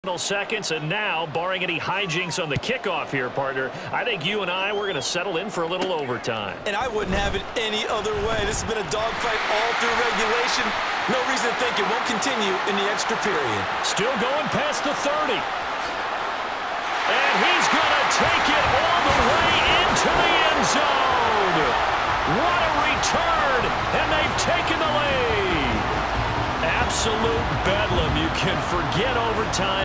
Seconds, and now, barring any hijinks on the kickoff here, partner, I think you and we're going to settle in for a little overtime. And I wouldn't have it any other way. This has been a dogfight all through regulation. No reason to think it won't continue in the extra period. Still going past the 30. And he's going to take it all the way into the end zone. What a return, and they've taken the lead. Absolute bedlam. You can forget overtime.